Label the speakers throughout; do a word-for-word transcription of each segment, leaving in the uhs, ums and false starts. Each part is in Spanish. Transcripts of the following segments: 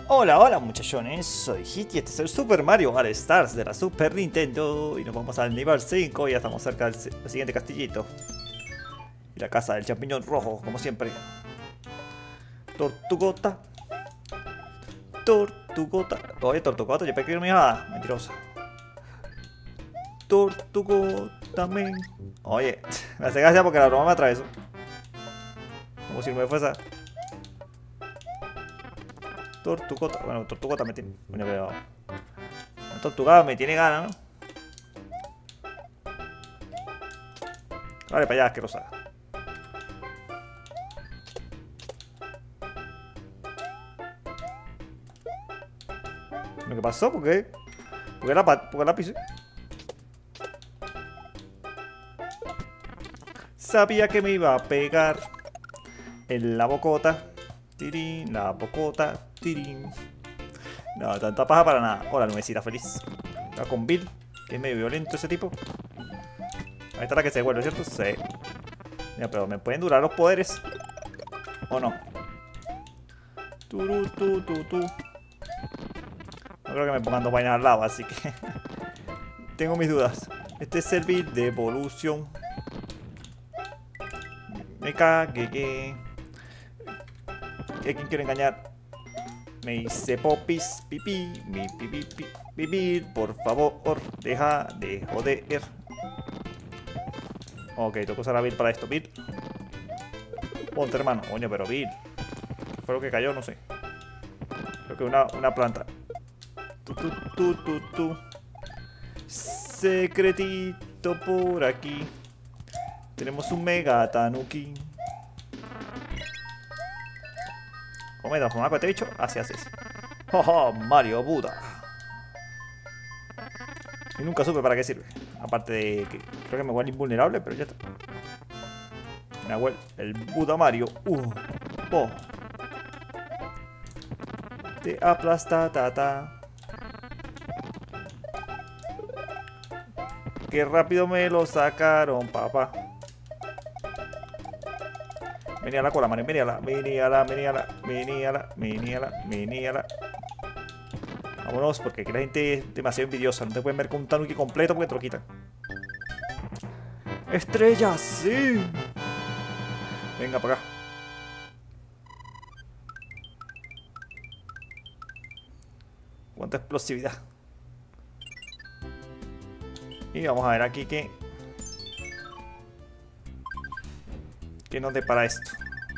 Speaker 1: Hola, hola muchachones, soy Hit y este es el Super Mario All Stars de la Super Nintendo. Y nos vamos al nivel cinco, ya estamos cerca del siguiente castillito. Y la casa del champiñón rojo, como siempre. Tortugota. Tortugota. Oye, Tortugota, yo pensé que era mi hija. Mentirosa. Tortugota, men. Oye, me hace gracia porque la broma me atravesó. Como si no me fuese. Tortugota. Bueno, Tortugota me tiene. Bueno, pero. La Tortugada me tiene ganas, ¿no? Vale, para allá, asquerosa. ¿Qué pasó? ¿Por qué? ¿Por qué la, por qué la pisé? Sabía que me iba a pegar en la bocota. Tirín, la bocota. Tirín. No, tanta paja para nada. Hola, nubecita feliz. Va con Bill, que es medio violento ese tipo. Ahí está la que se vuelve, ¿cierto? Sí. Mira, pero ¿me pueden durar los poderes? ¿O no? Turu, tu, tu, tu. No creo que me pongan dos vainas al lado, así que tengo mis dudas. Este es el Bill de evolución. Me cagué que... ¿A quién quiero engañar? Me hice popis, pipí, mi pipí, pipí, pipí, por favor, deja de joder. Ok, tengo que usar a Bill para esto. Bill, ponte, hermano. Coño, pero Bill, ¿qué fue lo que cayó? No sé. Creo que una, una planta. Tu, tu, tu, tu, tu. Secretito por aquí. Tenemos un Mega Tanuki. ¿Cómo me transformar con este bicho? Así haces. ¡Oh, Mario Buda! Y nunca supe para qué sirve. Aparte de que creo que me vuelve invulnerable, pero ya está. Me vuelve el Buda Mario. Uh, oh. Te aplasta, tata. Qué rápido me lo sacaron, papá. Venía la cola, Mario, venía la, venía la, venía la, venía la, venía la, venía la. Vámonos, porque aquí la gente es demasiado envidiosa. No te pueden ver con un tanuki completo porque te lo quitan. ¡Estrella, sí! Venga, para acá. Cuánta explosividad. Y vamos a ver aquí qué... ¿Qué nos depara esto?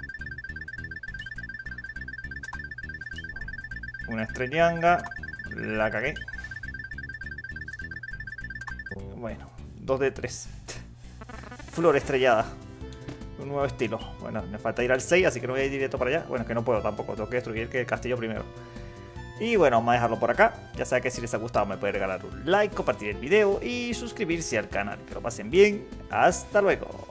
Speaker 1: Una estrellanga. La cagué. Bueno, dos de tres. Flor estrellada. Un nuevo estilo. Bueno, me falta ir al seis, así que no voy a ir directo para allá. Bueno, es que no puedo tampoco. Tengo que destruir el castillo primero. Y bueno, vamos a dejarlo por acá. Ya saben que si les ha gustado me pueden regalar un like, compartir el video y suscribirse al canal. Que lo pasen bien. Hasta luego.